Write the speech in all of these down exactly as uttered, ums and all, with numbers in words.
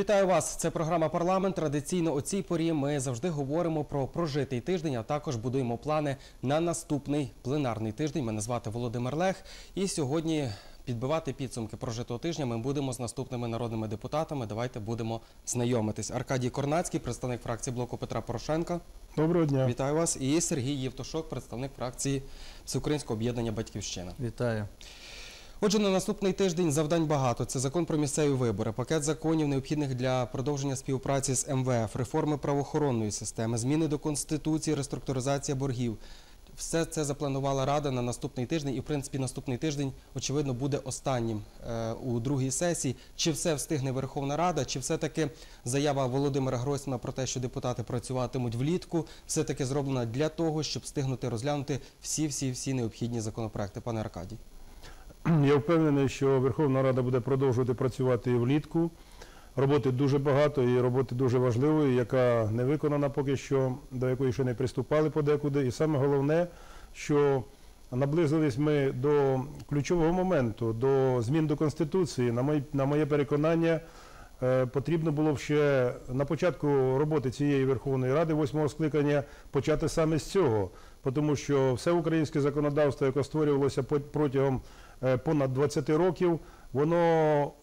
Вітаю вас! Це програма «Парламент». Традиційно о цій порі ми завжди говоримо про прожитий тиждень, а також будуємо плани на наступний пленарний тиждень. Мене звати Володимир Лех. І сьогодні підбивати підсумки прожитого тижня ми будемо з наступними народними депутатами. Давайте будемо знайомитись. Аркадій Корнацький, представник фракції блоку Петра Порошенка. Доброго дня. Вітаю вас. І Сергій Євтушок, представник фракції Всеукраїнського об'єднання «Батьківщина». Вітаю. Отже, на наступний тиждень завдань багато. Це закон про місцеві вибори, пакет законів, необхідних для продовження співпраці з ем ве еф, реформи правоохоронної системи, зміни до Конституції, реструктуризація боргів. Все це запланувала Рада на наступний тиждень і, в принципі, наступний тиждень, очевидно, буде останнім е, у другій сесії. Чи все встигне Верховна Рада, чи все-таки заява Володимира Гройсмана про те, що депутати працюватимуть влітку, все-таки зроблена для того, щоб встигнути розглянути всі-всі-всі необхідні законопроекти. Пане Аркадій. Я впевнений, що Верховна Рада буде продовжувати працювати і влітку. Роботи дуже багато і роботи дуже важливої, яка не виконана поки що, до якої ще не приступали подекуди. І саме головне, що наблизились ми до ключового моменту, до змін до Конституції. На моє, на моє переконання, потрібно було б ще на початку роботи цієї Верховної Ради восьмого скликання почати саме з цього. Тому що все українське законодавство, яке створювалося протягом понад двадцяти років, воно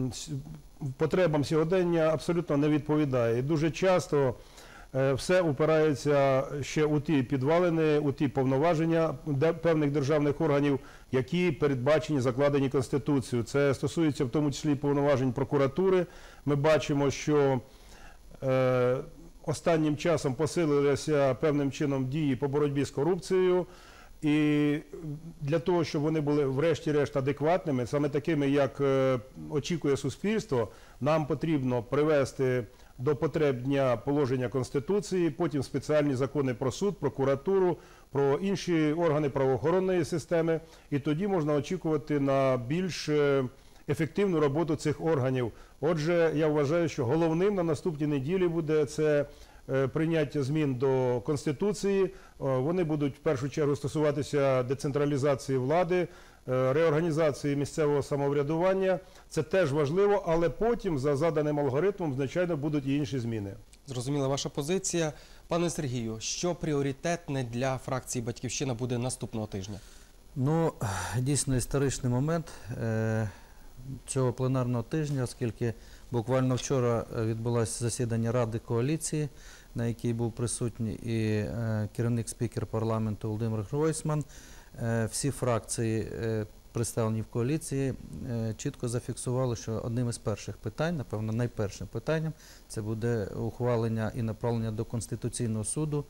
потребам сьогодення абсолютно не відповідає. І дуже часто все упирається ще у ті підвалини, у ті повноваження певних державних органів, які передбачені, закладені Конституцією. Це стосується в тому числі повноважень прокуратури. Ми бачимо, що е, останнім часом посилилися певним чином дії по боротьбі з корупцією. І для того, щоб вони були врешті-решт адекватними, саме такими, як очікує суспільство, нам потрібно привести до потреб дня положення Конституції, потім спеціальні закони про суд, прокуратуру, про інші органи правоохоронної системи. І тоді можна очікувати на більш ефективну роботу цих органів. Отже, я вважаю, що головним на наступній неділі буде це прийняття змін до Конституції. Вони будуть в першу чергу стосуватися децентралізації влади, реорганізації місцевого самоврядування. Це теж важливо, але потім за заданим алгоритмом, звичайно, будуть і інші зміни. Зрозуміла ваша позиція. Пане Сергію, що пріоритетне для фракції «Батьківщина» буде наступного тижня? Ну, дійсно історичний момент е цього пленарного тижня, оскільки буквально вчора відбулося засідання Ради коаліції, на якій був присутній і е керівник спікер парламенту Володимир Гройсман. Е всі фракції, е представлені в коаліції, е чітко зафіксували, що одним із перших питань, напевно, найпершим питанням, це буде ухвалення і направлення до Конституційного суду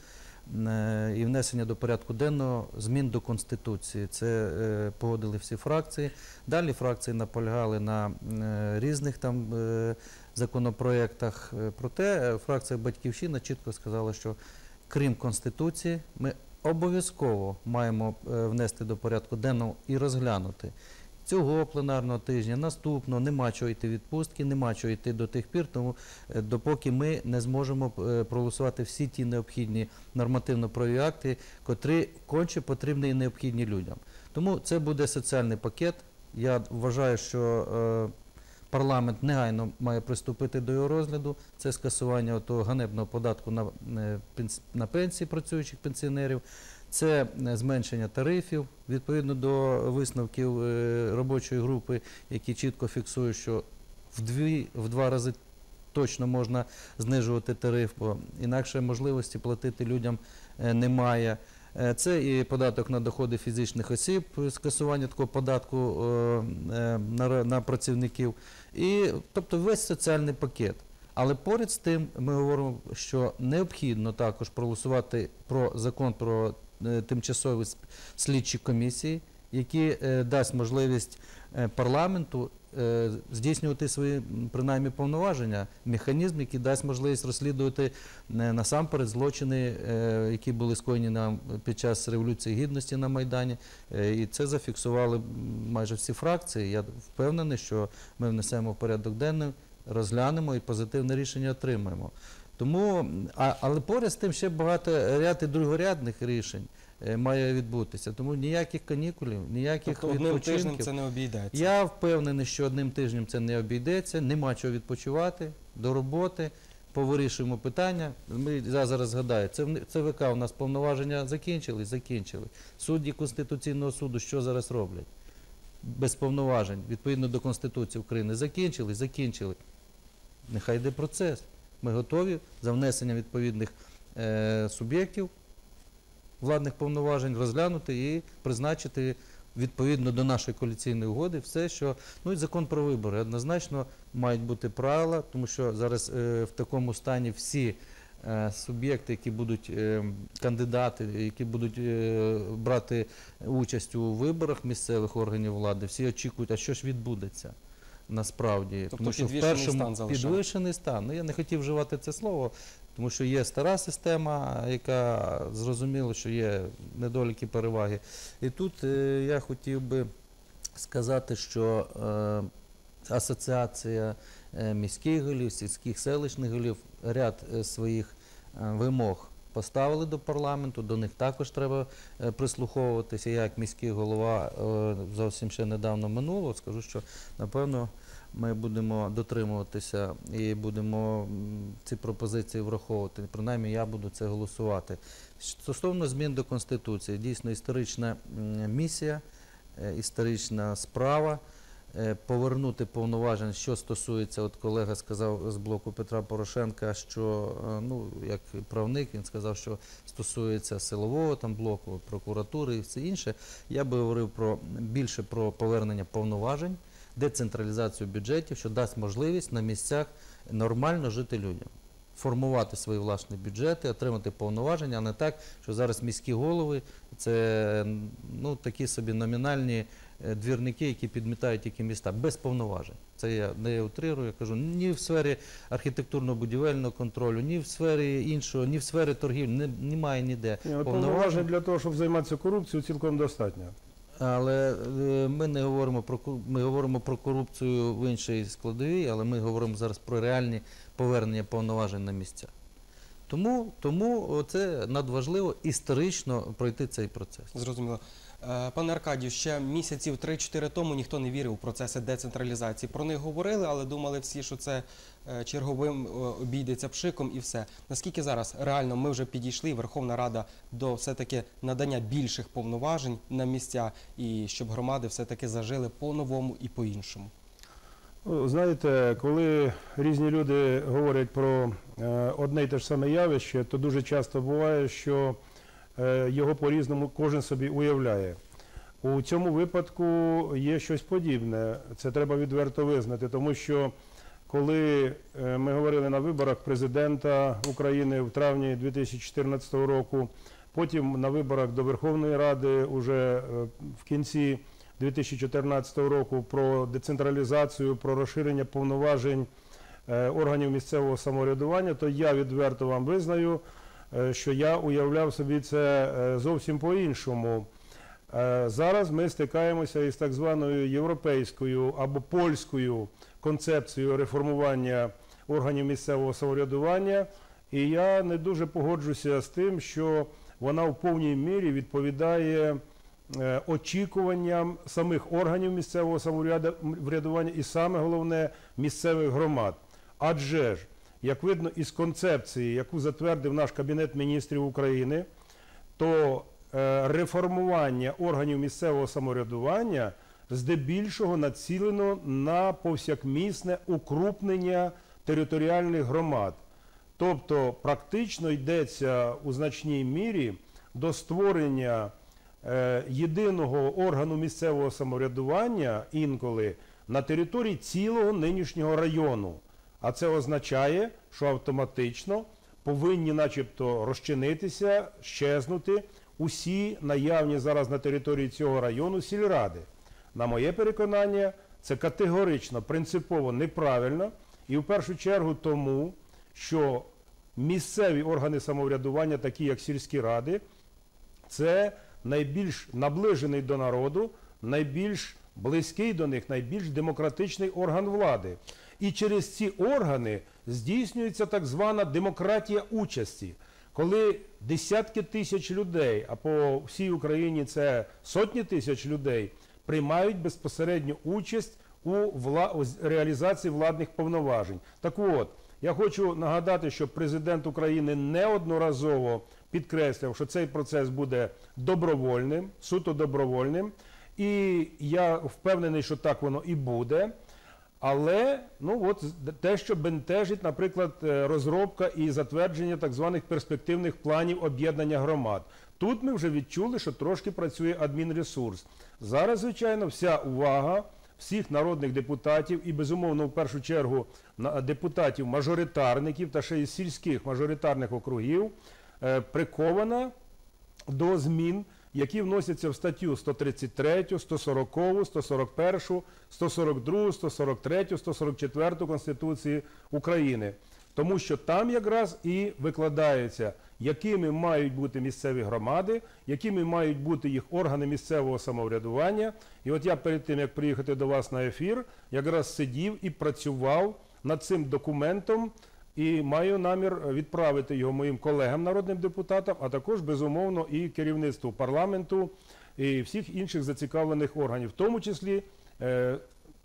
і внесення до порядку денного змін до Конституції. Це е, погодили всі фракції. Далі фракції наполягали на е, різних там е, законопроєктах. Проте фракція «Батьківщина» чітко сказала, що крім Конституції ми обов'язково маємо е, внести до порядку денного і розглянути. Цього пленарного тижня, наступного, нема чого йти відпустки, нема чого йти до тих пір, тому допоки ми не зможемо проголосувати всі ті необхідні нормативно-правові акти, котрі конче потрібні і необхідні людям. Тому це буде соціальний пакет. Я вважаю, що е, парламент негайно має приступити до його розгляду. Це скасування того ганебного податку на, на пенсії працюючих пенсіонерів. Це зменшення тарифів, відповідно до висновків робочої групи, які чітко фіксують, що в, дві, в два рази точно можна знижувати тариф, бо інакше можливості платити людям немає. Це і податок на доходи фізичних осіб, скасування такого податку на, на працівників, і, тобто весь соціальний пакет. Але поряд з тим ми говоримо, що необхідно також проголосувати про закон про тимчасові слідчі комісії, які е, дасть можливість е, парламенту е, здійснювати свої, принаймні, повноваження, механізм, який дасть можливість розслідувати е, насамперед злочини, е, які були скоєні нам під час Революції Гідності на Майдані. Е, і це зафіксували майже всі фракції. Я впевнений, що ми внесемо в порядок денний, розглянемо і позитивне рішення отримаємо. Тому, а, але поряд з тим ще багато ряд і другорядних рішень. е, має відбутися. Тому ніяких канікулів, ніяких Тобто одним тижнем відпочинків. це не обійдеться. Я впевнений, що одним тижнем це не обійдеться, нема чого відпочивати, до роботи, повирішуємо питання. Ми, я зараз згадаю, це в ЦВК у нас повноваження закінчили, закінчили. Судді Конституційного суду що зараз роблять? Без повноважень, відповідно до Конституції України, закінчили, закінчили. Нехай йде процес. Ми готові за внесення відповідних е, суб'єктів владних повноважень розглянути і призначити відповідно до нашої коаліційної угоди все, що... Ну і закон про вибори. Однозначно мають бути правила, тому що зараз е, в такому стані всі е, суб'єкти, які будуть, е, кандидати, які будуть е, брати участь у виборах місцевих органів влади, всі очікують, а що ж відбудеться насправді. Тобто тому що в підвішений першому стан залишається. підвищений стан. Ну, я не хотів вживати це слово, тому що є стара система, яка зрозуміла, що є недоліки, переваги. І тут е, я хотів би сказати, що е, асоціація е, міських голів, сільських селищних голів ряд е, своїх е, вимог поставили до парламенту, до них також треба е, прислуховуватися. Я як міський голова е, зовсім ще недавно минуло, скажу, що напевно ми будемо дотримуватися і будемо м, ці пропозиції враховувати. Принаймні я буду це голосувати. Стосовно змін до Конституції, дійсно історична м, місія, е, історична справа. Е, Повернути повноваження, що стосується, от колега сказав з блоку Петра Порошенка, що, е, ну, як правник, він сказав, що стосується силового там блоку, прокуратури і все інше. Я би говорив про, більше про повернення повноважень, децентралізацію бюджетів, що дасть можливість на місцях нормально жити людям. Формувати свої власні бюджети, отримати повноваження, а не так, що зараз міські голови – це ну, такі собі номінальні е, двірники, які підмітають тільки міста, без повноважень. Це я не утрирую, я кажу, ні в сфері архітектурно-будівельного контролю, ні в сфері іншого, ні в сфері торгівлі, не, немає ніде Ні, от повноважень. повноважень для того, щоб займатися корупцією, цілком достатньо. Але е, ми не говоримо про ку- ми говоримо про корупцію в іншій складовій, але ми говоримо зараз про реальні повернення повноважень на місця. Тому, тому це надважливо історично пройти цей процес. Зрозуміло. Е, Пане Аркадію, ще місяців три-чотири тому ніхто не вірив у процеси децентралізації. Про них говорили, але думали всі, що це е, черговим е, обійдеться пшиком і все. Наскільки зараз реально ми вже підійшли, Верховна Рада, до все-таки надання більших повноважень на місця, і щоб громади все-таки зажили по-новому і по-іншому? Ну, знаєте, коли різні люди говорять про е, одне й те ж саме явище, то дуже часто буває, що е, його по-різному кожен собі уявляє. У цьому випадку є щось подібне, це треба відверто визнати, тому що коли е, ми говорили на виборах президента України в травні дві тисячі чотирнадцятого року, потім на виборах до Верховної Ради уже е, в кінці дві тисячі чотирнадцятого року про децентралізацію, про розширення повноважень е, органів місцевого самоврядування, то я відверто вам визнаю, е, що я уявляв собі це е, зовсім по-іншому. Е, зараз ми стикаємося із так званою європейською або польською концепцією реформування органів місцевого самоврядування, і я не дуже погоджуся з тим, що вона в повній мірі відповідає е, очікуванням самих органів місцевого самоврядування і саме головне місцевих громад. Адже ж, як видно із концепції, яку затвердив наш Кабінет міністрів України, то е, реформування органів місцевого самоврядування здебільшого націлено на повсякмісне укрупнення територіальних громад. Тобто практично йдеться у значній мірі до створення е, єдиного органу місцевого самоврядування інколи на території цілого нинішнього району. А це означає, що автоматично повинні начебто розчинитися, щезнути усі наявні зараз на території цього району сільради. На моє переконання, це категорично, принципово неправильно і в першу чергу тому, що місцеві органи самоврядування, такі як сільські ради, це найбільш наближений до народу, найбільш близький до них, найбільш демократичний орган влади. І через ці органи здійснюється так звана демократія участі, коли десятки тисяч людей, а по всій Україні це сотні тисяч людей, приймають безпосередню участь у, вла... у реалізації владних повноважень. Так от, я хочу нагадати, що президент України неодноразово підкреслив, що цей процес буде добровольним, суто добровольним, і я впевнений, що так воно і буде. Але ну, от, те, що бентежить, наприклад, розробка і затвердження так званих перспективних планів об'єднання громад. Тут ми вже відчули, що трошки працює адмінресурс. Зараз, звичайно, вся увага всіх народних депутатів і, безумовно, в першу чергу депутатів-мажоритарників та ще й сільських мажоритарних округів прикована до змін, які вносяться в статтю сто тридцять третю, сто сорокову, сто сорок першу, сто сорок другу, сто сорок третю, сто сорок четверту Конституції України. Тому що там якраз і викладається, якими мають бути місцеві громади, якими мають бути їх органи місцевого самоврядування. І от я перед тим, як приїхати до вас на ефір, якраз сидів і працював над цим документом, і маю намір відправити його моїм колегам, народним депутатам, а також, безумовно, і керівництву парламенту, і всіх інших зацікавлених органів, в тому числі, е,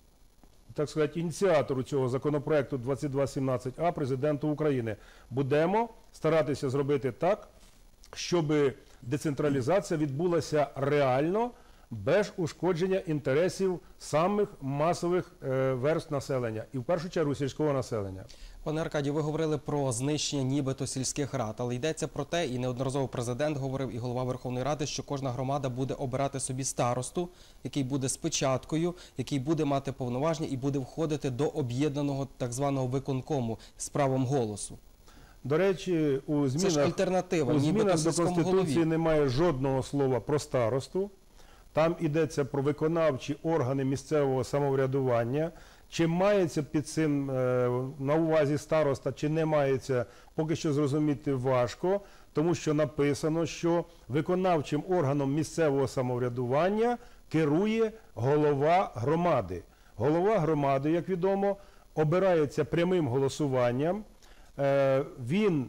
так сказати, ініціатору цього законопроекту двадцять два сімнадцять А, президенту України. Будемо старатися зробити так, щоб децентралізація відбулася реально, без ушкодження інтересів самих масових е, верств населення, і в першу чергу сільського населення. Пане Аркадію, ви говорили про знищення нібито сільських рад, але йдеться про те, і неодноразово президент говорив, і голова Верховної Ради, що кожна громада буде обирати собі старосту, який буде з печаткою, який буде мати повноваження і буде входити до об'єднаного так званого виконкому з правом голосу. До речі, у Це ж змінах, альтернатива, у нібито змінах до сільському Конституції голові. немає жодного слова про старосту. Там йдеться про виконавчі органи місцевого самоврядування. Чи мається під цим е, на увазі староста, чи не мається, поки що зрозуміти важко, тому що написано, що виконавчим органом місцевого самоврядування керує голова громади. Голова громади, як відомо, обирається прямим голосуванням. Е, він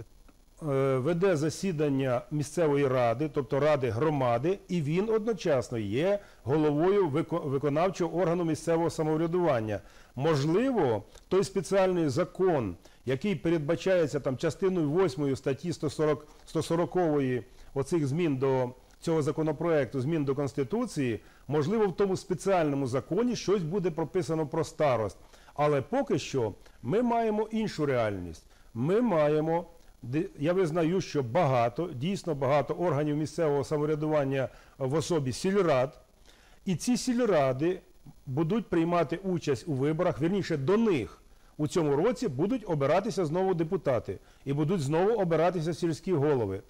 веде засідання місцевої ради, тобто ради громади, і він одночасно є головою виконавчого органу місцевого самоврядування. Можливо, той спеціальний закон, який передбачається там частиною восьмою статті сто сорокової оцих змін до цього законопроекту, змін до Конституції, можливо, в тому спеціальному законі щось буде прописано про старост. Але поки що ми маємо іншу реальність. Ми маємо Я визнаю, що багато, дійсно багато органів місцевого самоврядування в особі сільрад, і ці сільради будуть приймати участь у виборах, вірніше до них у цьому році будуть обиратися знову депутати і будуть знову обиратися сільські голови.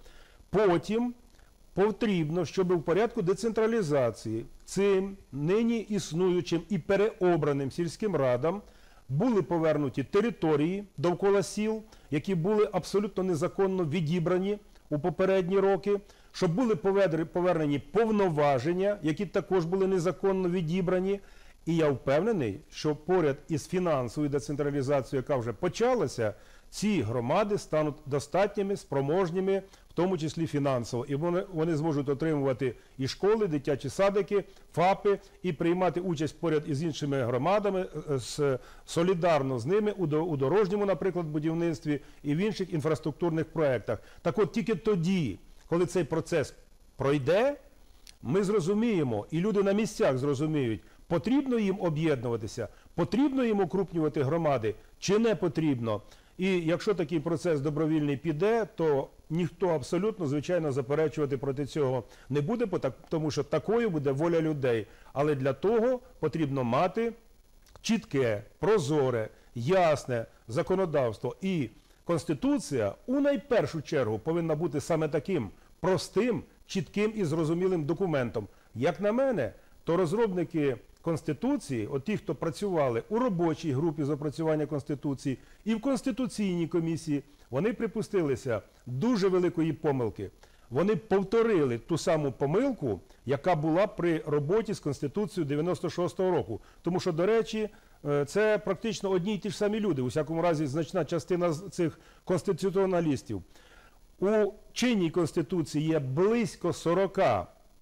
Потім потрібно, щоб у порядку децентралізації цим нині існуючим і переобраним сільським радам були повернуті території довкола сіл, які були абсолютно незаконно відібрані у попередні роки, щоб були повернені повноваження, які також були незаконно відібрані. І я впевнений, що поряд із фінансовою децентралізацією, яка вже почалася, ці громади стануть достатніми, спроможніми, в тому числі фінансово. І вони, вони зможуть отримувати і школи, дитячі садики, ФАПи, і приймати участь поряд із іншими громадами, з, солідарно з ними у, у дорожньому, наприклад, будівництві і в інших інфраструктурних проєктах. Так от тільки тоді, коли цей процес пройде, ми зрозуміємо, і люди на місцях зрозуміють, потрібно їм об'єднуватися, потрібно їм укрупнювати громади, чи не потрібно. І якщо такий процес добровільний піде, то ніхто абсолютно, звичайно, заперечувати проти цього не буде, тому що такою буде воля людей. Але для того потрібно мати чітке, прозоре, ясне законодавство. І Конституція у найпершу чергу повинна бути саме таким простим, чітким і зрозумілим документом. Як на мене, то розробники Конституції, от ті, хто працювали у робочій групі з опрацювання Конституції і в Конституційній комісії, вони припустилися дуже великої помилки. Вони повторили ту саму помилку, яка була при роботі з Конституцією дев'яносто шостого року. Тому що, до речі, це практично одні й ті ж самі люди, у всякому разі значна частина цих конституціоналістів. У чинній Конституції є близько сорока,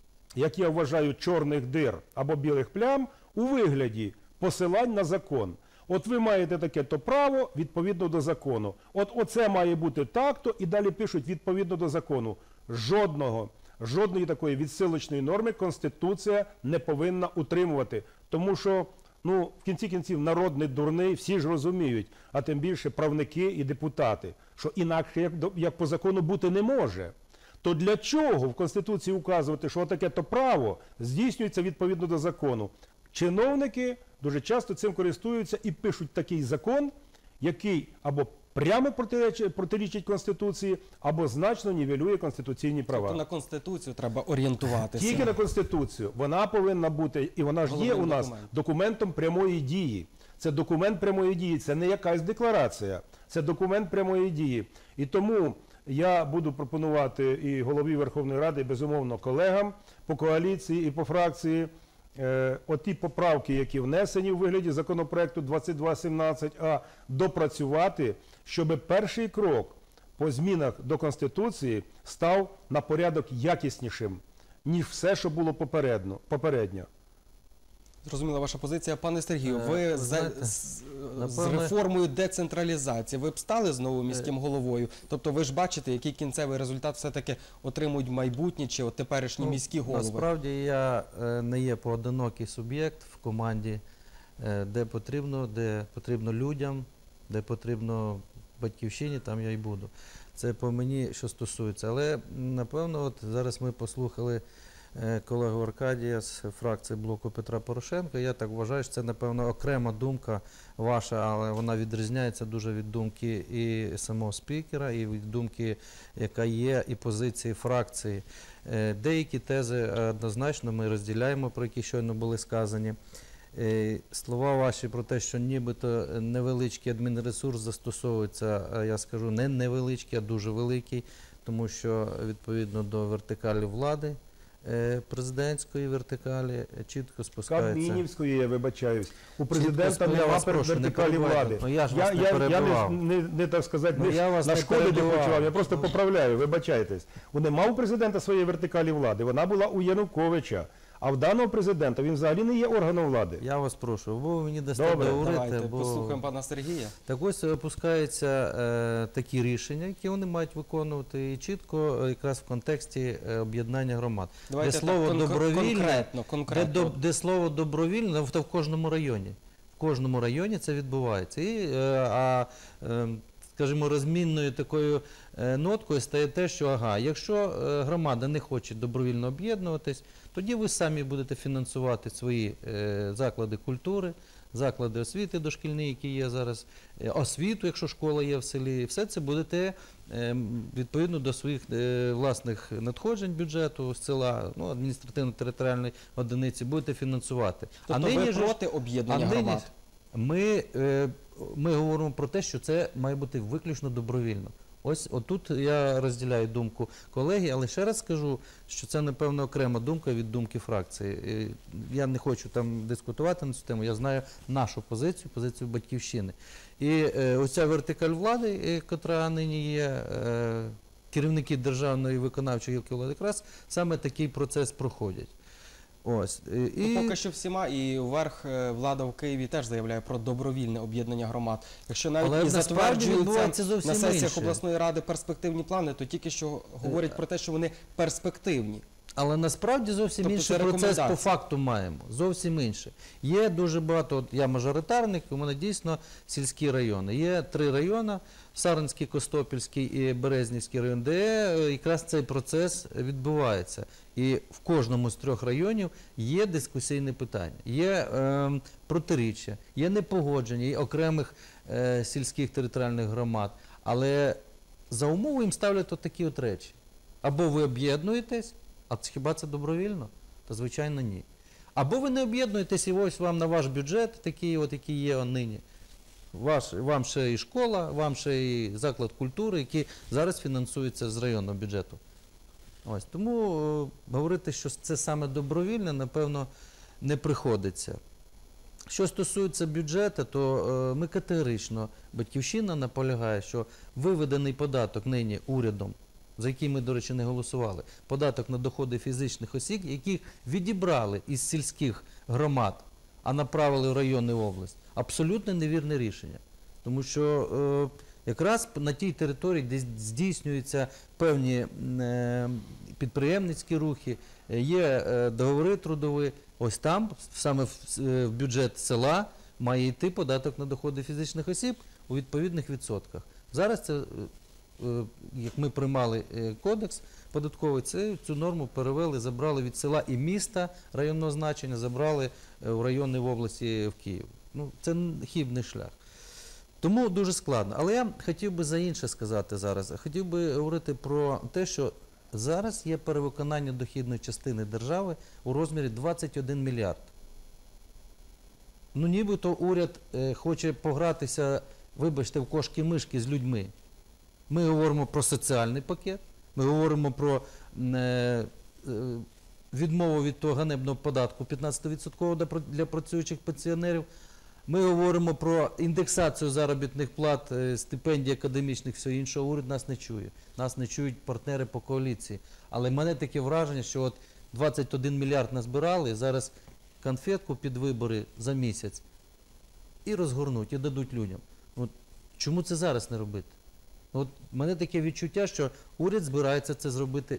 як я вважаю, чорних дир або білих плям у вигляді посилань на закон. От ви маєте таке-то право відповідно до закону. От оце має бути так-то, і далі пишуть відповідно до закону. Жодного, жодної такої відсилочної норми Конституція не повинна утримувати. Тому що, ну, в кінці кінців, народ не дурний, всі ж розуміють, а тим більше правники і депутати, що інакше, як, як по закону, бути не може. То для чого в Конституції указувати, що таке-то право здійснюється відповідно до закону? Чиновники дуже часто цим користуються і пишуть такий закон, який або прямо протирічить, протирічить Конституції, або значно нівелює конституційні права. Тобто на Конституцію треба орієнтуватися. Тільки на Конституцію. Вона повинна бути, і вона ж є Головним у нас документом. документом прямої дії. Це документ прямої дії, це не якась декларація, це документ прямої дії. І тому я буду пропонувати і голові Верховної Ради, і, безумовно, колегам по коаліції і по фракції, е, оті поправки, які внесені у вигляді законопроекту двадцять два сімнадцять А, допрацювати, щоб перший крок по змінах до Конституції став на порядок якіснішим, ніж все, що було попередньо. попередньо. Зрозуміла ваша позиція. Пане Сергію, Е, ви ви за, знаєте, з, з напевне- реформою децентралізації, ви б стали знову міським Е. головою? Тобто ви ж бачите, який кінцевий результат все-таки отримують майбутні чи от теперішні Ну, міські голови? Насправді я е, не є поодинокий суб'єкт в команді, е, де потрібно, де потрібно людям, де потрібно батьківщині, там я й буду. Це по мені, що стосується. Але м, напевно, от зараз ми послухали е, колегу Аркадія з фракції блоку Петра Порошенка. Я так вважаю, що це, напевно, окрема думка ваша, але вона відрізняється дуже від думки і самого спікера, і від думки, яка є, і позиції фракції. Е, Деякі тези е, однозначно ми розділяємо, про які щойно були сказані. Е, Слова ваші про те, що нібито невеличкий адмінресурс застосовується, е, я скажу, не невеличкий, а дуже великий, тому що відповідно до вертикалі влади, е, президентської вертикалі, е, чітко спускається. Кабмінівської, я вибачаюсь. У президента Чітко, я нема вас прошу, не вертикалі перебивайте. влади. Ну, я ж я, вас не я, я перебивав. не, не, не так сказати, Ну, не я вас не нашкодити перебивав. почував, я просто Ну. поправляю, вибачайтесь. У нема у президента своєї вертикалі влади, вона була у Януковича. А в даного президента він взагалі не є органом влади. Я вас прошу, або ви мені дасте Добре, договорити, Давайте бо... послухаємо пана Сергія. Так ось опускаються е, такі рішення, які вони мають виконувати, і чітко е, якраз в контексті е, об'єднання громад. Давайте де так, слово кон- добровільне, конкретно, де, конкретно. до- де слово добровільне, в, в кожному районі. В кожному районі це відбувається. І, е, а, е, скажімо, розмінною такою е, ноткою стає те, що ага, якщо е, громада не хоче добровільно об'єднуватись, тоді ви самі будете фінансувати свої е, заклади культури, заклади освіти дошкільні, які є зараз, е, освіту, якщо школа є в селі, все це будете е, відповідно до своїх е, власних надходжень бюджету з села, ну, адміністративно-територіальної одиниці, будете фінансувати. Тобто ви нині ж- проти об'єднання а нині громад? ми, е, ми говоримо про те, що це має бути виключно добровільно. Ось отут я розділяю думку колеги, але ще раз скажу, що це, напевно, окрема думка від думки фракції. Е, Я не хочу там дискутувати на цю тему, я знаю нашу позицію, позицію Батьківщини. І е, оця вертикаль влади, е, котра нині є, е, керівники державної виконавчої гілки влади, якраз саме такий процес проходять. Ось. е, Ну, І... поки що всіма, і верх е, влада в Києві теж заявляє про добровільне об'єднання громад. Якщо навіть Але і насправді затверджуються відбувається зовсім на сесіях інше. обласної ради перспективні плани, то тільки що говорять про те, що вони перспективні. Але насправді зовсім Тобто інший це процес по рекомендації. факту маємо. Зовсім інше. Є дуже багато, от я мажоритарник, у мене дійсно сільські райони. Є три райони, Сарненський, Костопільський і Березнівський район, де е, якраз цей процес відбувається. І в кожному з трьох районів є дискусійне питання, є е, протиріччя, є непогодження є окремих е, сільських територіальних громад. Але за умову їм ставлять от такі от речі. Або ви об'єднуєтесь, а це хіба це добровільно? Та звичайно ні. Або ви не об'єднуєтесь, і ось вам на ваш бюджет, такий, от, який є нині. Ваш, вам ще і школа, вам ще і заклад культури, який зараз фінансується з районного бюджету. Ось. Тому е, говорити, що це саме добровільне, напевно, не приходиться. Що стосується бюджету, то е, ми категорично, Батьківщина наполягає, що виведений податок нині урядом за який ми, до речі, не голосували, податок на доходи фізичних осіб, яких відібрали із сільських громад, а направили в районну область, абсолютно невірне рішення. Тому що е, якраз на тій території, де здійснюються певні е, підприємницькі рухи, є е, договори трудові, ось там, саме в, в бюджет села, має йти податок на доходи фізичних осіб у відповідних відсотках. Зараз це, е, як ми приймали е, кодекс податковий, це, цю норму перевели, забрали від села і міста районного значення, забрали е, в районній області в Київ. Ну, це хибний шлях. Тому дуже складно. Але я хотів би за інше сказати зараз. Хотів би говорити про те, що зараз є перевиконання дохідної частини держави у розмірі двадцять один мільярд. Ну, нібито уряд е, хоче погратися, вибачте, в кошки-мишки з людьми. Ми говоримо про соціальний пакет, ми говоримо про е, е, відмову від того ганебного податку п'ятнадцять відсотків для працюючих пенсіонерів. Ми говоримо про індексацію заробітних плат, стипендій академічних, все іншого. Уряд нас не чує. Нас не чують партнери по коаліції. Але в мене таке враження, що от двадцять один мільярд назбирали, зараз конфетку під вибори за місяць і розгорнуть, і дадуть людям. От чому це зараз не робити? От в мене таке відчуття, що уряд збирається це зробити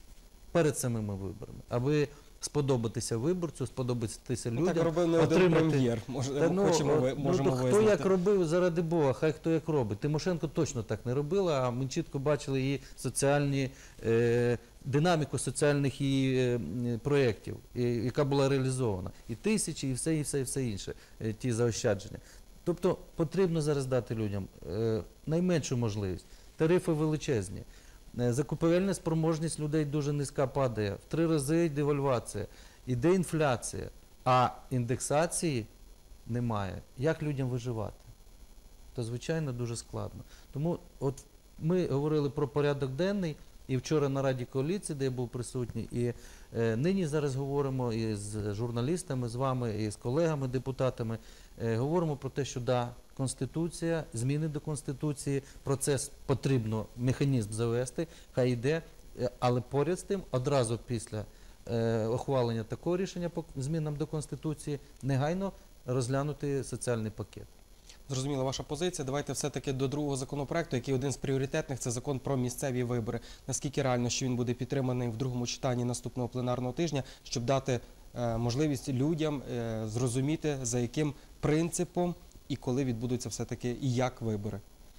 перед самими виборами, аби сподобатися виборцю, сподобатися людям. Ну, так робив не один отримати... прем'єр, Може, Та, ну, хочемо, ви- ну, можемо то хто визнати. як робив, заради Бога, хай хто як робить. Тимошенко точно так не робила, а ми чітко бачили її соціальні, е, динаміку соціальних її е, проєктів, і- яка була реалізована. І тисячі, і все, і все, і все інше, е, ті заощадження. Тобто потрібно зараз дати людям е, найменшу можливість. Тарифи величезні. Е, Закупівельна спроможність людей дуже низька падає. В три рази девальвація. Іде інфляція. А індексації немає. Як людям виживати? То, звичайно, дуже складно. Тому от ми говорили про порядок денний, і вчора на Раді коаліції, де я був присутній, і е, нині зараз говоримо і з журналістами, з вами, і з колегами-депутатами, е, говоримо про те, що да, Конституція, зміни до Конституції, процес потрібно, механізм завести, хай йде, е, але поряд з тим, одразу після е, ухвалення такого рішення по змінам до Конституції, негайно розглянути соціальний пакет. Зрозуміла ваша позиція. Давайте все-таки до другого законопроекту, який один з пріоритетних, це закон про місцеві вибори. Наскільки реально, що він буде підтриманий в другому читанні наступного пленарного тижня, щоб дати е, можливість людям е, зрозуміти, за яким принципом і коли відбудуться все-таки і як вибори?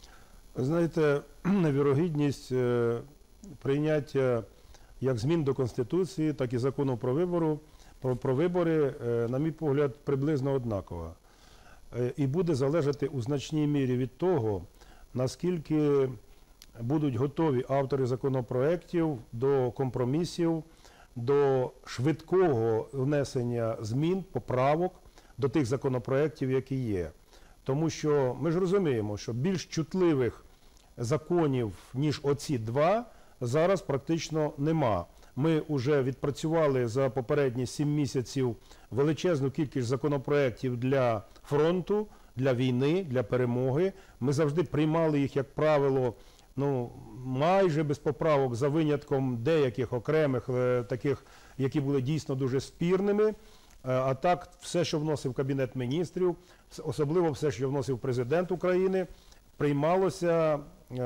Ви знаєте, вірогідність е, прийняття як змін до Конституції, так і закону про, вибору, про, про вибори, е, на мій погляд, приблизно однакова. Е, і буде залежати у значній мірі від того, наскільки будуть готові автори законопроєктів до компромісів, до швидкого внесення змін, поправок до тих законопроєктів, які є. Тому що ми ж розуміємо, що більш чутливих законів, ніж оці два, зараз практично нема. Ми вже відпрацювали за попередні сім місяців величезну кількість законопроєктів для фронту, для війни, для перемоги. Ми завжди приймали їх, як правило, ну, майже без поправок, за винятком деяких окремих, е, таких, які були дійсно дуже спірними. А так, все, що вносив Кабінет міністрів, особливо все, що вносив президент України, приймалося,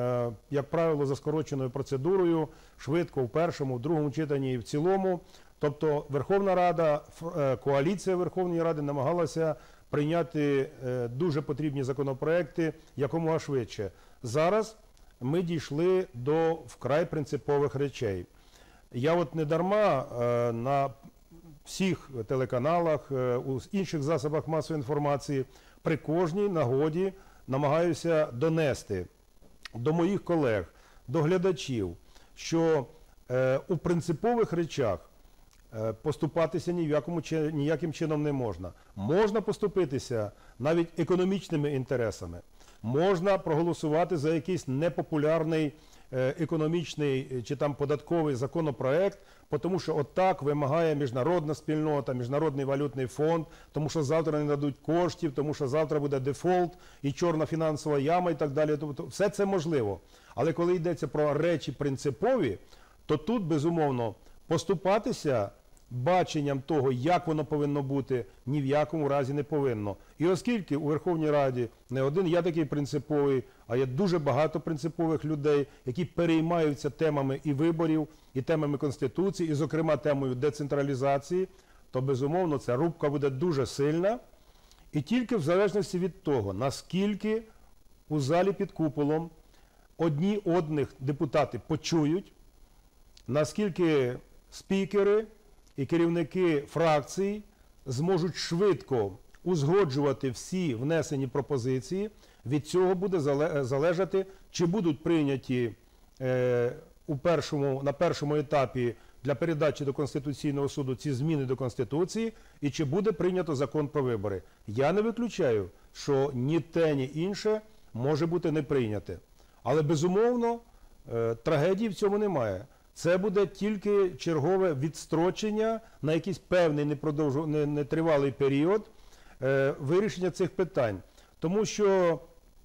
як правило, за скороченою процедурою, швидко в першому, в другому читанні і в цілому. Тобто Верховна Рада, коаліція Верховної Ради намагалася прийняти дуже потрібні законопроекти якомога швидше. Зараз ми дійшли до вкрай принципових речей. Я от не дарма на всіх телеканалах, у інших засобах масової інформації при кожній нагоді намагаюся донести до моїх колег, до глядачів, що е, у принципових речах е, поступатися ніякому, ніяким чином не можна. Можна поступитися навіть економічними інтересами. Можна проголосувати за якийсь непопулярний е, економічний е, чи там податковий законопроект, тому що отак вимагає міжнародна спільнота, Міжнародний валютний фонд, тому що завтра не дадуть коштів, тому що завтра буде дефолт і чорна фінансова яма і так далі. Тобто все це можливо. Але коли йдеться про речі принципові, то тут, безумовно, поступатися баченням того, як воно повинно бути, ні в якому разі не повинно. І оскільки у Верховній Раді не один я такий принциповий, а є дуже багато принципових людей, які переймаються темами і виборів, і темами Конституції, і, зокрема, темою децентралізації, то, безумовно, ця рубка буде дуже сильна. І тільки в залежності від того, наскільки у залі під куполом одні одних депутати почують, наскільки спікери і керівники фракцій зможуть швидко узгоджувати всі внесені пропозиції, від цього буде залежати, чи будуть прийняті е, у першому, на першому етапі для передачі до Конституційного суду ці зміни до Конституції, і чи буде прийнято закон про вибори. Я не виключаю, що ні те, ні інше може бути не прийняте. Але, безумовно, е, трагедії в цьому немає. Це буде тільки чергове відстрочення на якийсь певний нетривалий період е, вирішення цих питань. Тому що,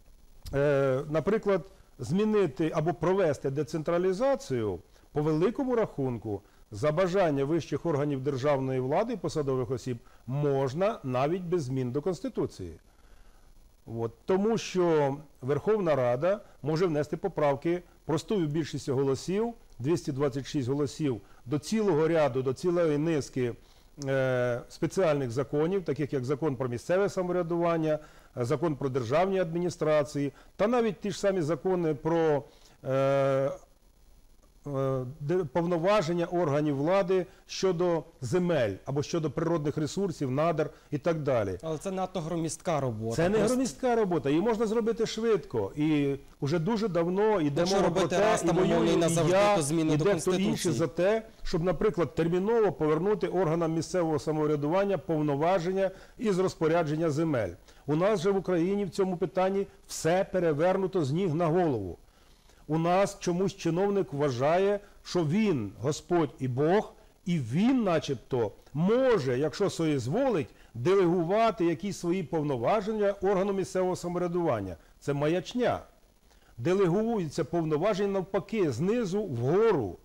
е, наприклад, змінити або провести децентралізацію по великому рахунку за бажання вищих органів державної влади і посадових осіб можна навіть без змін до Конституції. От. Тому що Верховна Рада може внести поправки простою більшістю голосів, двісті двадцять шість голосів, до цілого ряду, до цілої низки е, спеціальних законів, таких як закон про місцеве самоврядування, закон про державні адміністрації, та навіть ті ж самі закони про е, повноваження органів влади щодо земель або щодо природних ресурсів, надр і так далі. Але це надто громістка робота. Це не Просто... громістка робота, її можна зробити швидко. І вже дуже давно йде мова про те, раз, і воюю, і назавжди, я, то зміни і до дехто інший Конституції. за те, щоб, наприклад, терміново повернути органам місцевого самоврядування повноваження із розпорядження земель. У нас же в Україні в цьому питанні все перевернуто з ніг на голову. У нас чомусь чиновник вважає, що він Господь і Бог, і він начебто може, якщо соізволить, делегувати якісь свої повноваження органу місцевого самоврядування. Це маячня. Делегуються повноваження навпаки, знизу вгору.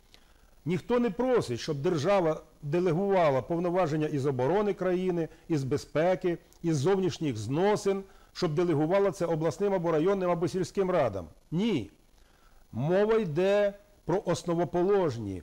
Ніхто не просить, щоб держава делегувала повноваження із оборони країни, із безпеки, із зовнішніх зносин, щоб делегувала це обласним або районним або сільським радам. Ні. Мова йде про основоположні,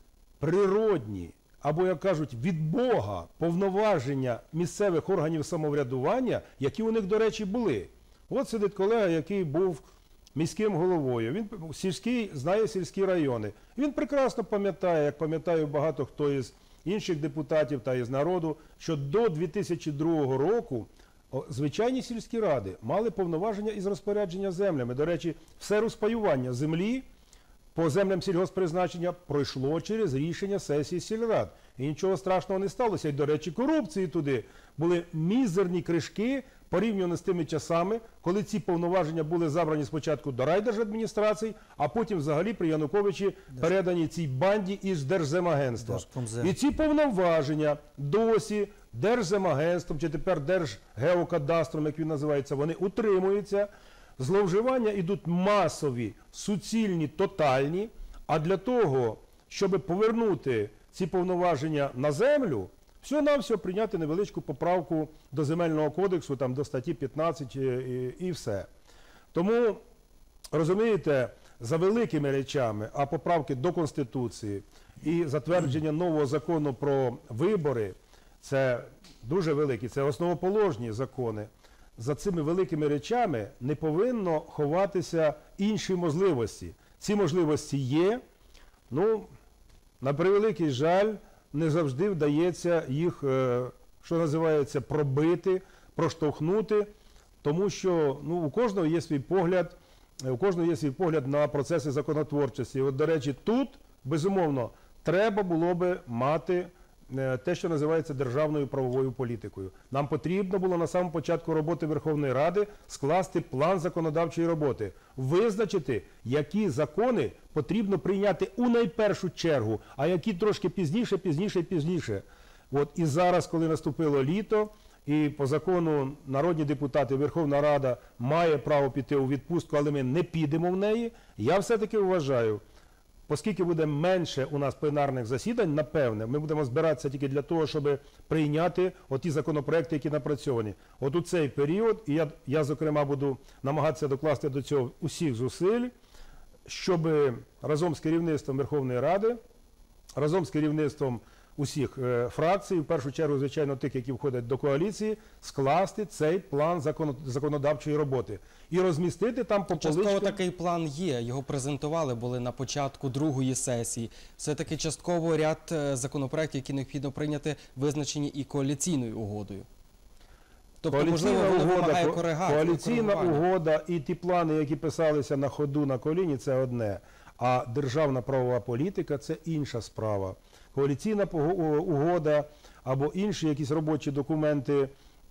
природні, або, як кажуть, від Бога повноваження місцевих органів самоврядування, які у них, до речі, були. От сидить колега, який був міським головою. Він сільський, знає сільські райони. Він прекрасно пам'ятає, як пам'ятаю багато хто із інших депутатів та із народу, що до дві тисячі другого року звичайні сільські ради мали повноваження із розпорядження землями. До речі, все розпаювання землі по землям сільгосппризначення пройшло через рішення сесії сільрад. І нічого страшного не сталося. І, до речі, корупції туди були мізерні кришки порівняно з тими часами, коли ці повноваження були забрані спочатку до райдержадміністрацій, а потім взагалі при Януковичі передані цій банді із Держземагентства. І ці повноваження досі Держземагентством, чи тепер Держгеокадастром, як він називається, вони утримуються. Зловживання йдуть масові, суцільні, тотальні, а для того, щоб повернути ці повноваження на землю, всього-навсього прийняти невеличку поправку до Земельного кодексу, там, до статті п'ятнадцять і, і все. Тому, розумієте, за великими речами, а поправки до Конституції і затвердження нового закону про вибори, це дуже великі, це основоположні закони. За цими великими речами не повинно ховатися інші можливості. Ці можливості є, ну, на превеликий жаль, не завжди вдається їх, що називається, пробити, проштовхнути, тому що ну, у кожного є свій погляд, у кожного є свій погляд на процеси законотворчості. От, до речі, тут, безумовно, треба було би мати е, те, що називається державною правовою політикою. Нам потрібно було на самому початку роботи Верховної Ради скласти план законодавчої роботи, визначити, які закони потрібно прийняти у найпершу чергу, а які трошки пізніше, пізніше, пізніше. От і зараз, коли наступило літо, і по закону народні депутати, Верховна Рада має право піти у відпустку, але ми не підемо в неї, я все-таки вважаю, оскільки буде менше у нас пленарних засідань, напевне, ми будемо збиратися тільки для того, щоб прийняти оті законопроекти, які напрацьовані. От у цей період, і я, я зокрема, буду намагатися докласти до цього усіх зусиль, щоб разом з керівництвом Верховної Ради, разом з керівництвом усіх е, фракцій, в першу чергу, звичайно, тих, які входять до коаліції, скласти цей план закон, законодавчої роботи і розмістити там по Частково поличкам. такий план є, його презентували, були на початку другої сесії. Все-таки частково ряд е, законопроєктів, які необхідно прийняти, визначені і коаліційною угодою. Тобто, можливо, воно вимагає ко- коригації, коаліційна коригування. угода і ті плани, які писалися на ходу, на коліні, це одне. А державна правова політика – це інша справа. Коаліційна пого- угода або інші якісь робочі документи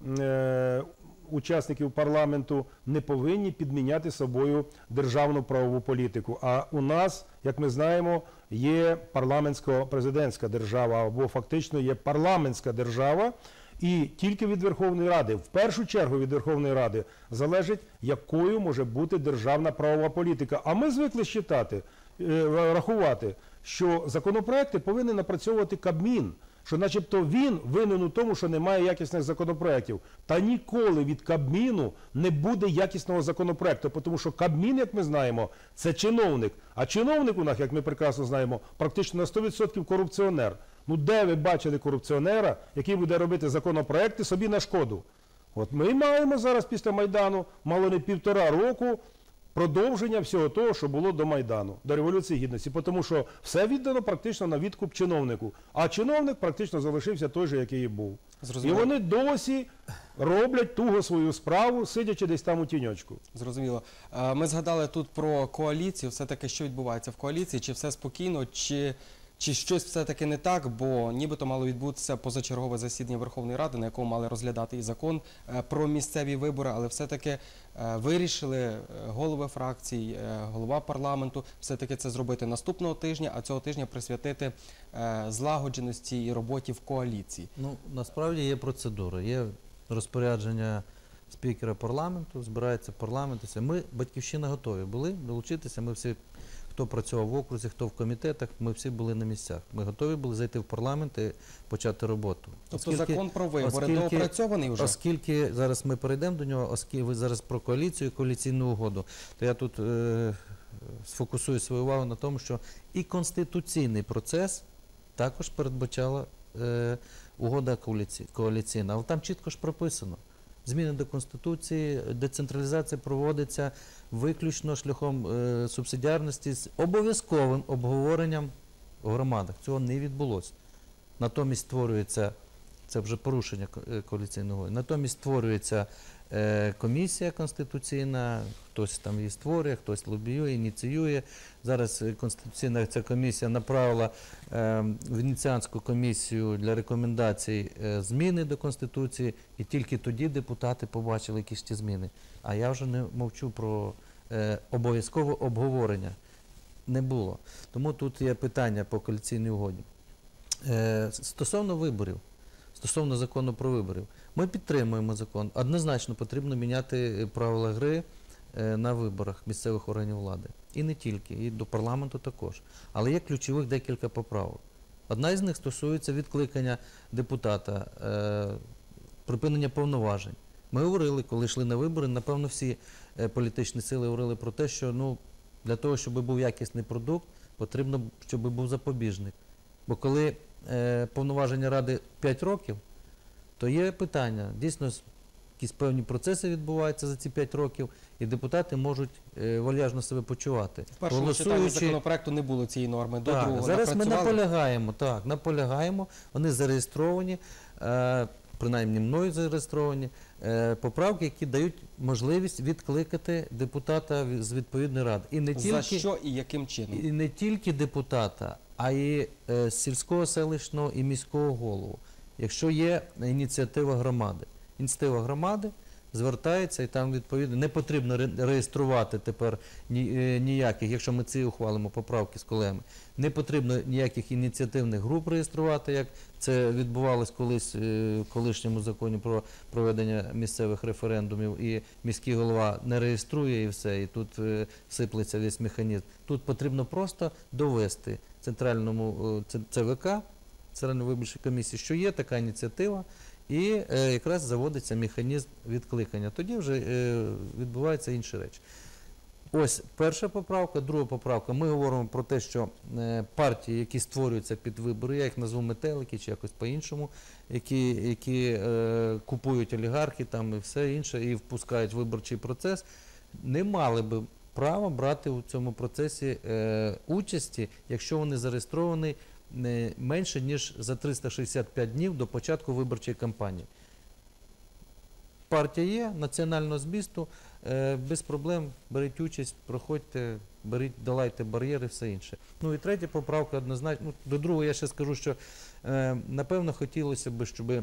е, учасників парламенту не повинні підміняти собою державну правову політику. А у нас, як ми знаємо, є парламентсько-президентська держава, або фактично є парламентська держава, і тільки від Верховної Ради, в першу чергу від Верховної Ради, залежить, якою може бути державна правова політика. А ми звикли считати, е, рахувати, що законопроекти повинен напрацьовувати Кабмін, що начебто він винен у тому, що немає якісних законопроєктів. Та ніколи від Кабміну не буде якісного законопроєкту, тому що Кабмін, як ми знаємо, це чиновник. А чиновник у нас, як ми прекрасно знаємо, практично на сто відсотків корупціонер. Ну де ви бачили корупціонера, який буде робити законопроекти собі на шкоду? От ми маємо зараз після Майдану, мало не півтора року, продовження всього того, що було до Майдану, до Революції Гідності. Тому що все віддано практично на відкуп чиновнику. А чиновник практично залишився той же, який і був. Зрозуміло. І вони досі роблять туго свою справу, сидячи десь там у тіньочку. Зрозуміло. Е, Ми згадали тут про коаліцію. Все-таки, що відбувається в коаліції? Чи все спокійно, чи... Чи щось все-таки не так, бо нібито мало відбутися позачергове засідання Верховної Ради, на якому мали розглядати і закон е, про місцеві вибори, але все-таки е, вирішили е, голови фракцій, е, голова парламенту все-таки це зробити наступного тижня, а цього тижня присвятити е, злагодженості і роботі в коаліції. Ну, насправді є процедура, є розпорядження спікера парламенту, збирається парламент. і все. Ми, Батьківщина, готові були долучитися, ми всі, хто працював в окрузі, хто в комітетах, ми всі були на місцях. Ми готові були зайти в парламент і почати роботу. Тобто закон про вибори доопрацьований вже? Оскільки зараз ми перейдемо до нього, оскільки ви зараз про коаліцію і коаліційну угоду, то я тут е, сфокусую свою увагу на тому, що і конституційний процес також передбачала е, угода коаліці, коаліційна, але там чітко ж прописано. Зміни до Конституції, децентралізація проводиться виключно шляхом е, субсидіарності з обов'язковим обговоренням в громадах. Цього не відбулося. Натомість створюється, це вже порушення ко- е, коаліційної угоди, натомість створюється е, комісія конституційна, хтось там її створює, хтось лобіює, ініціює. Зараз е, конституційна ця комісія направила е, в Венеціанську комісію для рекомендацій е, зміни до Конституції, і тільки тоді депутати побачили якісь ті зміни. А я вже не мовчу про е, обов'язкове обговорення. Не було. Тому тут є питання по коаліційній угоді. Е, стосовно виборів, стосовно закону про виборів, ми підтримуємо закон. Однозначно потрібно міняти правила гри е, на виборах місцевих органів влади. І не тільки, і до парламенту також. Але є ключових декілька поправок. Одна із них стосується відкликання депутата, е, припинення повноважень. Ми говорили, коли йшли на вибори, напевно, всі е, політичні сили говорили про те, що ну, для того, щоб був якісний продукт, потрібно, щоб був запобіжник. Бо коли е, повноваження Ради п'ять років, то є питання. Дійсно, якісь певні процеси відбуваються за ці п'ять років, і депутати можуть е, вальяжно себе почувати. В першому читанні законопроекту не було цієї норми, до Так, другого зараз ми напрацювали. наполягаємо, так, наполягаємо, вони зареєстровані, е, принаймні мною зареєстровані, е, поправки, які дають можливість відкликати депутата з відповідної ради. І не За тільки, що і яким чином? і не тільки депутата, а й е, сільського, селищного і міського голову, якщо є ініціатива громади. Ініціатива громади звертається і там відповідно не потрібно ре- реєструвати тепер ні, е, ніяких, якщо ми ці ухвалимо поправки з колегами, не потрібно ніяких ініціативних груп реєструвати, як це відбувалось колись е, в колишньому законі про проведення місцевих референдумів, і міський голова не реєструє і все, і тут е, сиплеться весь механізм. Тут потрібно просто довести центральному е, Ц- ЦВК, Центральної виборчої комісії, що є така ініціатива, і е, якраз заводиться механізм відкликання. Тоді вже е, відбуваються інші речі. Ось перша поправка, друга поправка. Ми говоримо про те, що е, партії, які створюються під вибори, я їх назву метелики чи якось по-іншому, які, які е, купують олігархи там і все інше, і впускають в виборчий процес, не мали би права брати у цьому процесі е, участі, якщо вони зареєстровані не менше, ніж за триста шістдесят п'ять днів до початку виборчої кампанії. Партія є, національного змісту, е, без проблем беріть участь, проходьте, беріть, долайте бар'єри, все інше. Ну і третя поправка однозначно. Ну, до другого я ще скажу, що е, напевно хотілося б, щоб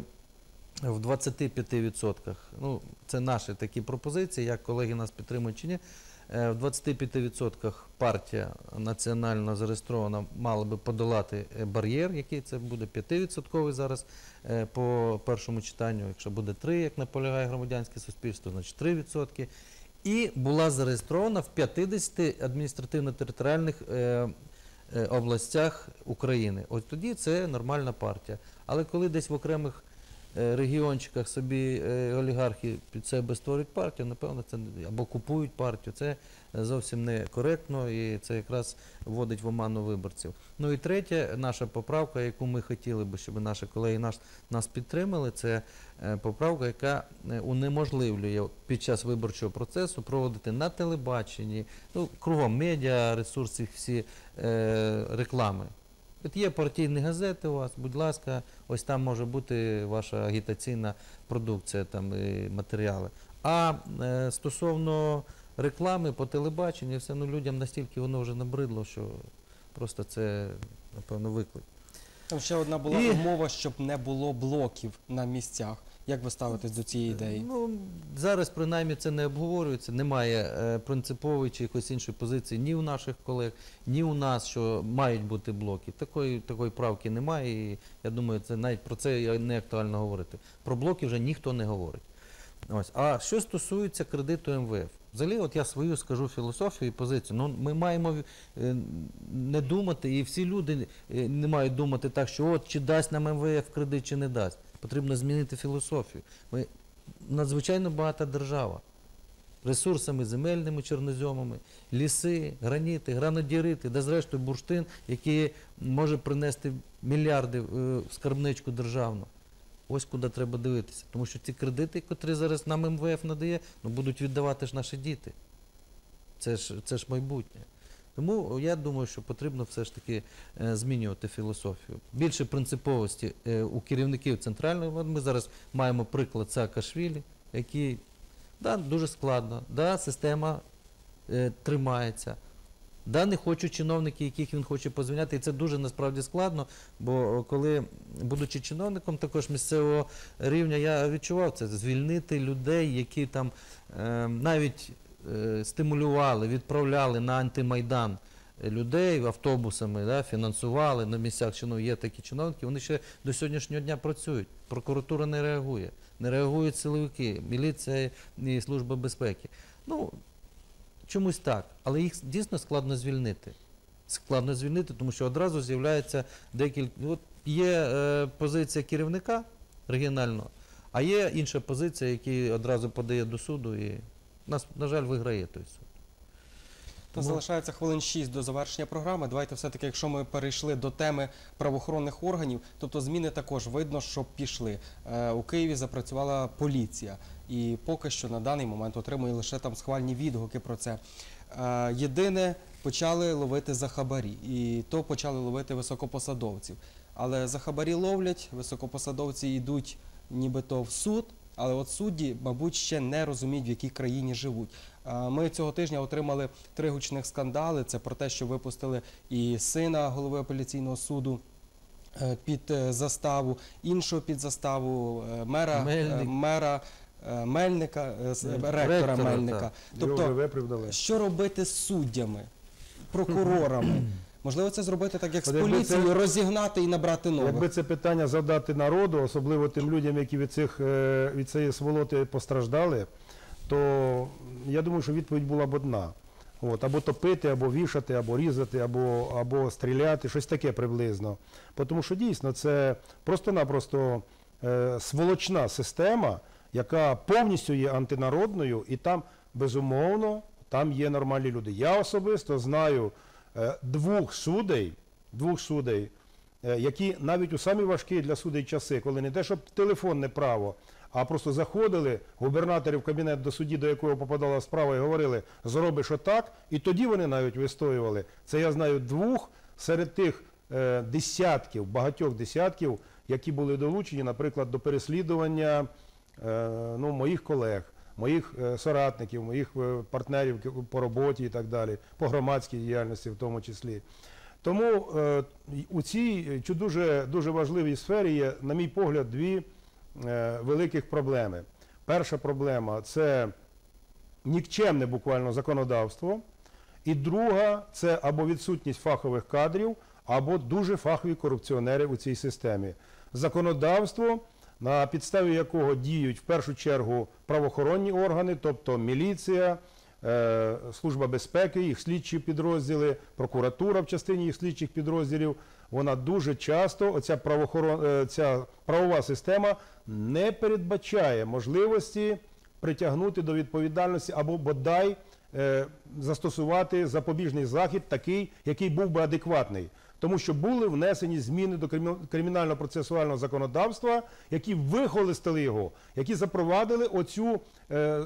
в двадцяти п'яти відсотках, ну це наші такі пропозиції, як колеги нас підтримують чи ні, е, в двадцяти п'яти відсотках партія національно зареєстрована мала би подолати е, бар'єр, який це буде п'ятивідсотковий зараз е, по першому читанню, якщо буде три, як наполягає громадянське суспільство, значить три відсотки. І була зареєстрована в п'ятдесяти адміністративно-територіальних е, е, областях України. Ось тоді це нормальна партія. Але коли десь в окремих е, регіончиках собі е, олігархи під себе створюють партію, напевно, це або купують партію, це зовсім не коректно і це якраз вводить в оману виборців. Ну і третя наша поправка, яку ми хотіли би, щоб наші колеги нас, нас підтримали, це е, поправка, яка е, унеможливлює під час виборчого процесу проводити на телебаченні, ну, кругом медіа, ресурси, всі е, реклами. От є партійні газети у вас, будь ласка, ось там може бути ваша агітаційна продукція, там і матеріали. А е, стосовно реклами по телебаченню, все, ну, людям настільки воно вже набридло, що просто це, напевно, виклик. Там ще одна була І- умова, щоб не було блоків на місцях. Як ви ставитесь до цієї ідеї? Ну, зараз принаймні це не обговорюється, немає е, принципової чи якоїсь іншої позиції ні у наших колег, ні у нас, що мають бути блоки. Такої, такої правки немає, і я думаю, це навіть про це не актуально говорити. Про блоки вже ніхто не говорить. Ось. А що стосується кредиту ем ве еф, взагалі, от я свою скажу філософію і позицію. Ну, ми маємо е, не думати, і всі люди е, не мають думати так, що от чи дасть нам ем ве еф кредит, чи не дасть. Потрібно змінити філософію. Ми надзвичайно багата держава. Ресурсами земельними, чорноземами, ліси, граніти, гранодіарити, де зрештою бурштин, який може принести мільярди в скарбничку державну. Ось куди треба дивитися. Тому що ці кредити, котрі зараз нам ем ве еф надає, ну, будуть віддавати ж наші діти. Це ж, це ж майбутнє. Тому я думаю, що потрібно все ж таки е, змінювати філософію. Більше принциповості е, у керівників центральної влади. Ми зараз маємо приклад Саакашвілі, який, да, дуже складно, да, система е, тримається. Да, не хочуть чиновники, яких він хоче позвільняти, і це дуже насправді складно, бо коли, будучи чиновником також місцевого рівня, я відчував це, звільнити людей, які там е, навіть е, стимулювали, відправляли на антимайдан людей автобусами, да, фінансували на місцях, що ну, є такі чиновники, вони ще до сьогоднішнього дня працюють. Прокуратура не реагує, не реагують силовики, міліція і Служба безпеки. Ну, чомусь так, але їх дійсно складно звільнити. Складно звільнити, тому що одразу з'являється декілька. От є е, позиція керівника регіонального, а є інша позиція, який одразу подає до суду і, нас, на жаль, виграє той суд. То залишається хвилин шість до завершення програми. Давайте все-таки, якщо ми перейшли до теми правоохоронних органів, тобто зміни також видно, що пішли. Е, у Києві запрацювала поліція і поки що на даний момент отримує лише там схвальні відгуки про це. Е, єдине, почали ловити за хабарі, і то почали ловити високопосадовців. Але за хабарі ловлять, високопосадовці йдуть нібито в суд, але от судді, мабуть, ще не розуміють, в якій країні живуть. А Ми цього тижня отримали три гучних скандали. Це про те, що випустили і сина голови апеляційного суду е, під е, заставу, іншого під заставу, е, мера, е, Мельник. мера е, Мельника, е, з- Мельник. ректора Ректора, Мельника. так. Його вже Тобто, виправдали. що робити з суддями, прокурорами? Можливо, це зробити так, як з От якби поліцією, це- розігнати і набрати нових. Якби це питання задати народу, особливо тим людям, які від, цих, е, від цієї сволоти постраждали, то я думаю, що відповідь була б одна. От, або топити, або вішати, або різати, або, або стріляти, щось таке приблизно. Тому що дійсно це просто-напросто е, сволочна система, яка повністю є антинародною, і там, безумовно, там є нормальні люди. Я особисто знаю е, двох судей, двох судей, е, які навіть у самі важкі для судей часи, коли не те, щоб телефонне право, а просто заходили губернаторі в кабінет до судді, до якого попадала справа, і говорили, зробиш отак, і тоді вони навіть вистоювали. Це я знаю двох серед тих е, десятків, багатьох десятків, які були долучені, наприклад, до переслідування е, ну, моїх колег, моїх е, соратників, моїх е, партнерів к- по роботі і так далі, по громадській діяльності в тому числі. Тому е, у цій чи дуже, дуже важливій сфері є, на мій погляд, дві е, великих проблеми. Перша проблема – це нікчемне буквально законодавство, і друга – це або відсутність фахових кадрів, або дуже фахові корупціонери у цій системі. Законодавство, на підставі якого діють в першу чергу правоохоронні органи, тобто міліція, е, Служба безпеки, їх слідчі підрозділи, прокуратура в частині їх слідчих підрозділів, вона дуже часто, оця правоохорон, е, ця правова система не передбачає можливості притягнути до відповідальності або бодай е, застосувати запобіжний захід такий, який був би адекватний. Тому що були внесені зміни до кримі- кримінально-процесуального законодавства, які вихолостили його, які запровадили оцю е, е,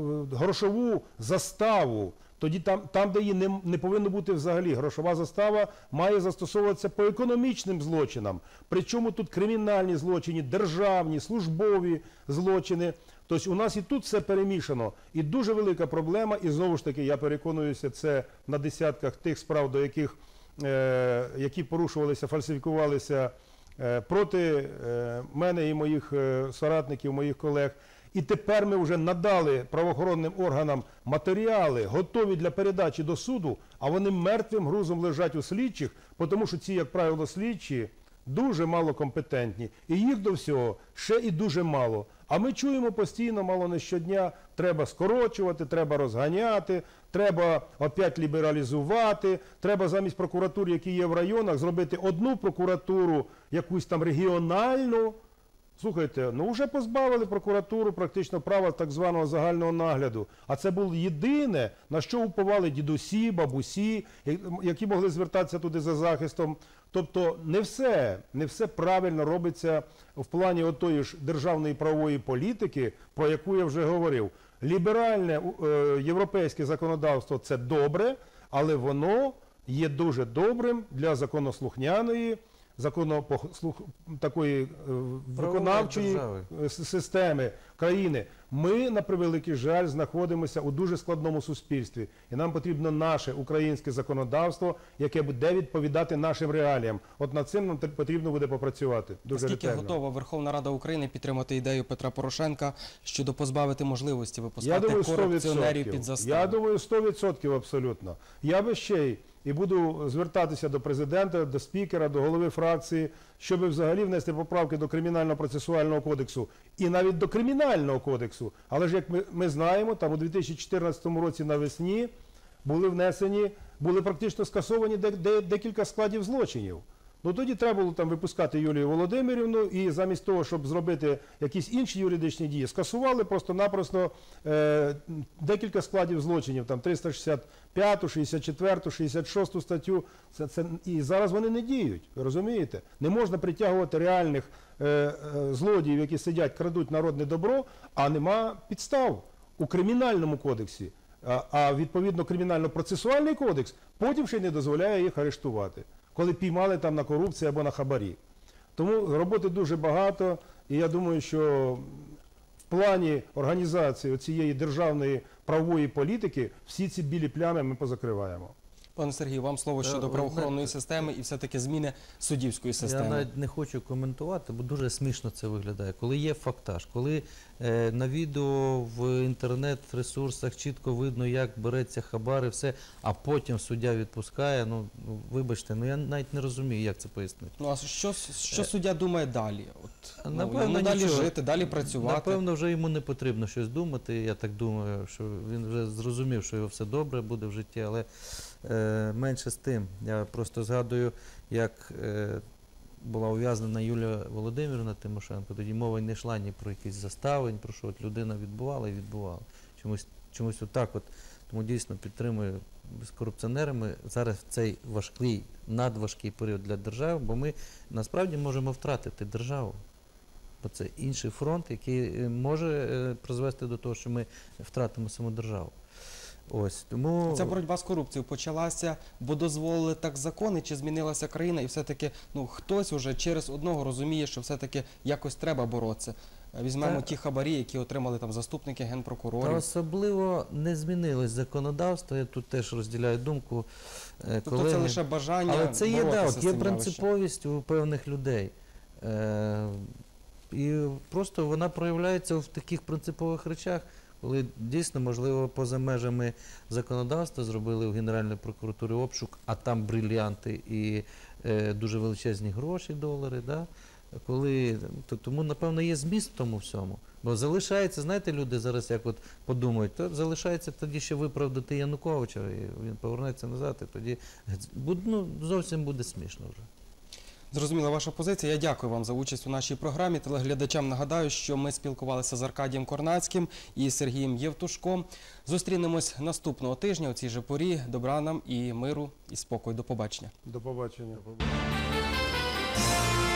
грошову заставу. Тоді там, там де її не, не повинно бути взагалі. Грошова застава має застосовуватися по економічним злочинам. Причому тут кримінальні злочини, державні, службові злочини. Тобто у нас і тут все перемішано. І дуже велика проблема, і знову ж таки, я переконуюся, це на десятках тих справ, до яких, е, які порушувалися, фальсифікувалися е, проти е, мене і моїх е, соратників, моїх колег. І тепер ми вже надали правоохоронним органам матеріали, готові для передачі до суду, а вони мертвим грузом лежать у слідчих, тому що ці, як правило, слідчі дуже мало компетентні. І їх до всього ще і дуже мало. А ми чуємо постійно, мало не щодня, треба скорочувати, треба розганяти, треба опять лібералізувати, треба замість прокуратур, які є в районах, зробити одну прокуратуру, якусь там регіональну. Слухайте, ну вже позбавили прокуратуру практично права так званого загального нагляду. А це було єдине, на що уповали дідусі, бабусі, які могли звертатися туди за захистом. Тобто не все, не все правильно робиться в плані отої ж державної правової політики, про яку я вже говорив. Ліберальне е, європейське законодавство – це добре, але воно є дуже добрим для законослухняної, законопослух... такої е, виконавчої держави. е, с- системи країни. Ми, на превеликий жаль, знаходимося у дуже складному суспільстві. І нам потрібно наше українське законодавство, яке буде відповідати нашим реаліям. От над цим нам тр- потрібно буде попрацювати. Дуже Наскільки ретельно. готова Верховна Рада України підтримати ідею Петра Порошенка щодо позбавити можливості Я випускати думаю, сто корупціонерів відсотків. під заставу? Я думаю, сто відсотків абсолютно. Я би ще й і буду звертатися до президента, до спікера, до голови фракції, щоб взагалі внести поправки до Кримінально-процесуального кодексу і навіть до Кримінального кодексу. Але ж, як ми, ми знаємо, там у дві тисячі чотирнадцятому році навесні були внесені, були практично скасовані де, де, декілька складів злочинів. Ну тоді треба було там випускати Юлію Володимирівну, і замість того, щоб зробити якісь інші юридичні дії, скасували просто-напросто е, декілька складів злочинів, там триста шістдесят п'яту, шістдесят четверту, шістдесят шосту статтю. Це, це, і зараз вони не діють, ви розумієте? Не можна притягувати реальних е, е, злодіїв, які сидять, крадуть народне добро, а нема підстав у Кримінальному кодексі. А, а відповідно Кримінально-процесуальний кодекс потім ще й не дозволяє їх арештувати, коли піймали там на корупції або на хабарі. Тому роботи дуже багато, і я думаю, що плані організації цієї державної правової політики всі ці білі плями ми позакриваємо. Пане Сергію, вам слово щодо ви правоохоронної знаєте, системи і все-таки зміни суддівської Я системи. навіть не хочу коментувати, бо дуже смішно це виглядає. Коли є фактаж, коли е, на відео в інтернет-ресурсах чітко видно, як береться хабар і все, а потім суддя відпускає, ну, ну вибачте, ну я навіть не розумію, як це пояснити. Ну а що, що суддя думає далі? От, ну, Напевно, йому далі нічого. жити, далі працювати? Напевно, вже йому не потрібно щось думати. Я так думаю, що він вже зрозумів, що його все добре буде в житті, але е, менше з тим. Я просто згадую, як е, була ув'язнена Юлія Володимирівна Тимошенко. Тоді мова не йшла ні про якісь застави, ні про що. От людина відбувала і відбувала. Чомусь, чомусь отак от. Тому дійсно підтримую з корупціонерами зараз в цей важкий, надважкий період для держави, бо ми насправді можемо втратити державу. Бо це інший фронт, який може е, призвести до того, що ми втратимо саму державу. Ось, тому... Ця боротьба з корупцією почалася, бо дозволили так закони, чи змінилася країна, і все-таки ну, хтось уже через одного розуміє, що все-таки якось треба боротися. Візьмемо Та- ті хабарі, які отримали там заступники Та генпрокурорів. особливо не змінилось законодавство, я тут теж розділяю думку е, Тобто колеги. це лише бажання Але це є, да, боротися от з є цим явищем. принциповість у певних людей. Е, і просто вона проявляється в таких принципових речах, коли дійсно, можливо, поза межами законодавства зробили в Генеральній прокуратурі обшук, а там брильянти і е, дуже величезні гроші, долари. Да? Коли, то, тому, напевно, є зміст в тому всьому. Бо залишається, знаєте, люди зараз як от подумають, то залишається тоді ще виправдати Януковича, і він повернеться назад, і тоді буде, ну, зовсім буде смішно вже. Зрозуміла ваша позиція. Я дякую вам за участь у нашій програмі. Телеглядачам нагадаю, що ми спілкувалися з Аркадієм Корнацьким і Сергієм Євтушком. Зустрінемось наступного тижня у цій же порі. Добра нам і миру, і спокою. До побачення. До побачення. До побачення.